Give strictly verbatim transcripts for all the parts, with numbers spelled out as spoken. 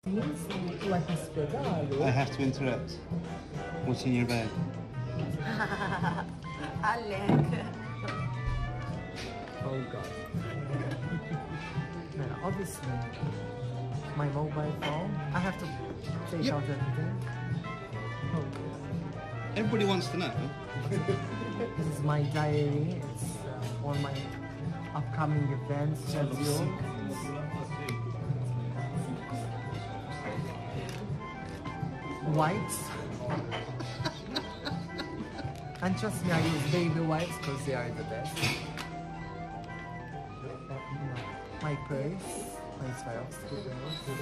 Like a I have to interrupt. What's in your bag? Alec. Oh god. No, obviously, my mobile phone. I have to take Yep. out everything. Oh. Everybody wants to know. This is my diary. It's uh, all my upcoming events schedule. Wipes. And trust me, I use baby wipes because they are the best. My purse, my Swarovski purse.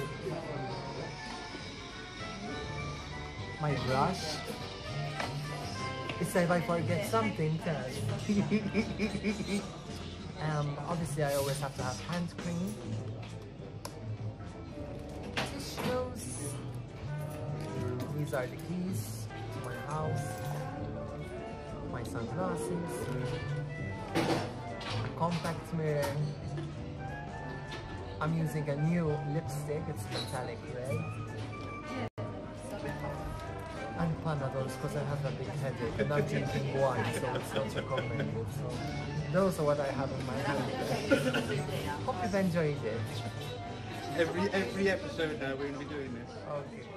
My brush. It's if I forget something, tell. um, obviously I always have to have hand cream. Tissues. These are the keys to my house. My sunglasses. A compact mirror. I'm using a new lipstick, it's metallic red. And Panadols because I have a big headache and I'm drinking wine, so it's not recommended. So those are what I have in my hand. Hope you've enjoyed it. Every every episode now we're going to be doing this. Okay.